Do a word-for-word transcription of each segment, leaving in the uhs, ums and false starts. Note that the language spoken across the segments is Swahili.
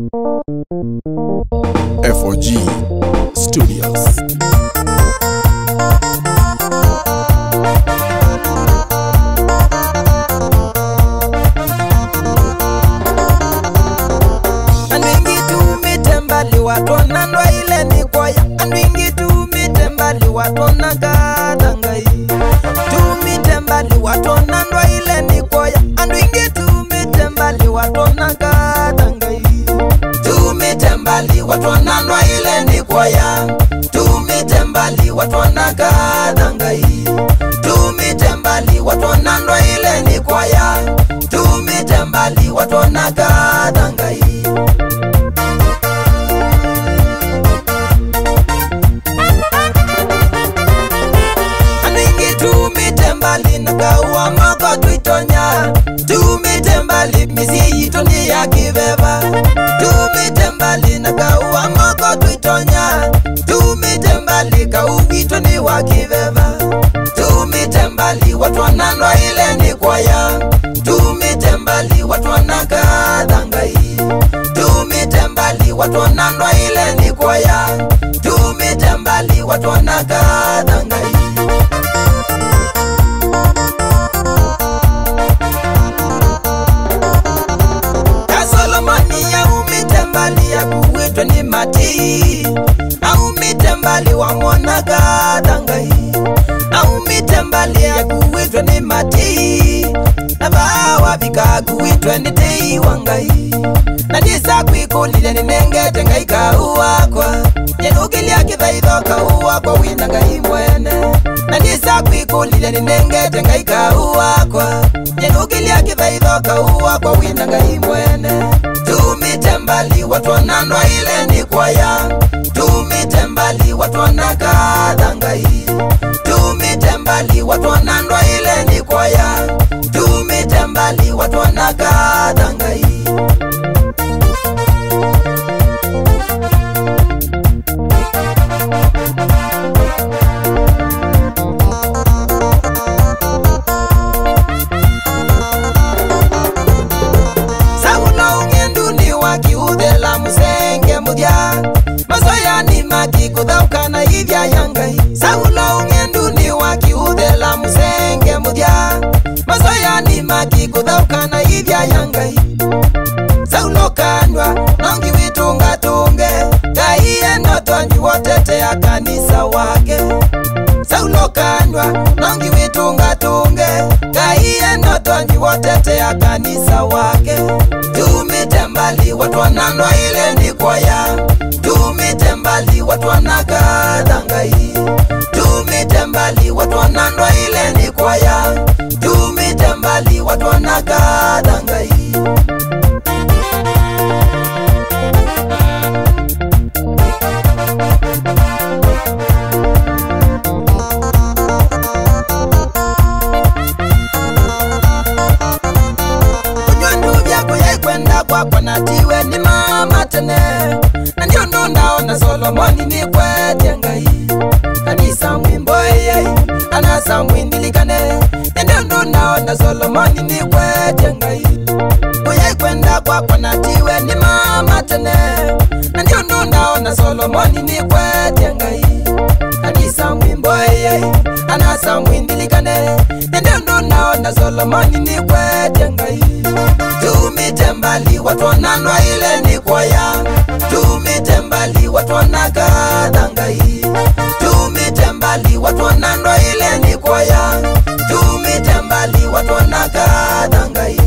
F O G Studios. Watona ndo ile ni kwaya andwingi tumitembali watona gadangai tumitembali watona ndo ile ni kwaya andwingi tumitembali watona gadangai tumitembali watona ndo ile ni kwaya tumitembali watona gadangai tumitembali watona ndo ile ni kwaya tumitembali watona gadangai Nagawa moko tuitonya tumitembali misi itoni ya kibeba tumitembali nagawa moko tuitonya tumitembali kauitoni wa kibeba tumitembali watu wananwa ile ni kwaya tumitembali watu wanakadangai tumitembali watu wananwa ile ni kwaya tumitembali watu wanakadangai ni mati au mitembali wa mwana gadangai au mitembali ya kuitwa ni mati na bawa bika kuitwa ni tei wangai na nisa kuikulile ni nenge tengai kauwa kwa yenugili ya kithaitho kauwa kwa wina ngai mwene na nisa kuikulile ni nenge tengai kauwa kwa yenugili ya kithaitho kauwa kwa wina ngai mwene tumitembali watu wananwa ile ni kwaya tumitembali watu wanakadangai tumitembali watu wananwa ile ni kwaya tumitembali watu wanakadangai mazoya ni maki kudhaukana hivya yangai Saulo ungendu ni waki udhela musenge mudya mazoya ni maki kudhaukana hivya yangai Saulo kanwa nongi witunga tunge kaiye notonyi wotete ya kanisa wake Saulo kanwa nongi witunga tunge kaiye notonyi wotete ya kanisa wake tumitembali watu wananwa ile ni kwaya tumitembali watu wanakadangai tumitembali watu wananwa ile ni kwaya tumitembali watu wanakadangai kwa natiwe ni mama tene na ndio ndo naona Solomoni ni kwete ngai kanisa mwimbo yeye anasa mwindilikane ndio ndo naona Solomoni ni kwete ngai kuye kwenda kwa kwa natiwe ni mama tene na ndio ndo naona Solomoni ni kwete ngai kanisa mwimbo yeye anasa mwindilikane ndio ndo naona Solomoni ni kwete ngai tumitembali watu wananwa ile ni kwaya tumitembali watu wanakadangai tumitembali watu wananwa ile ni kwaya tumitembali watu wanakadangai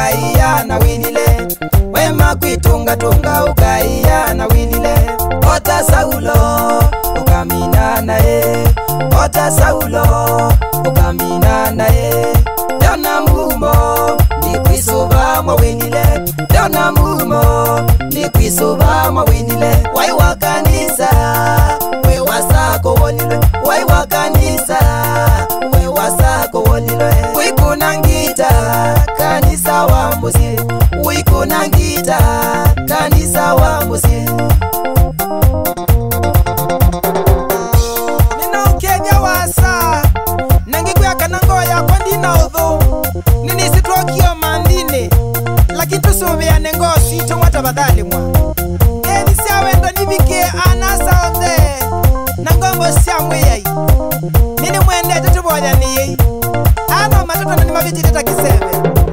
ukaiya na winile wema kwitunga tunga ukaiya na winile ota Saulo ukamina nae ota Saulo ukamina nae dona mumo ni kwisuba mwa winile dona mumo ni kwisuba mwa winile wai wa kanisa we wasako wolile wai wa kanisa we wasako wolile wikunangita kanisa wa musi wikunangita kanisa wa musi ninaukevya wasa nangikuya kanango ya kwa ndina udhu nini situokio mandine lakini tusuvia nengosi tumwata badhali mwa eni siya wendo nivike anasa onde nangombo siya mweyai nini mwende tutuboja niye ano matoto na nimaviti tata kiseve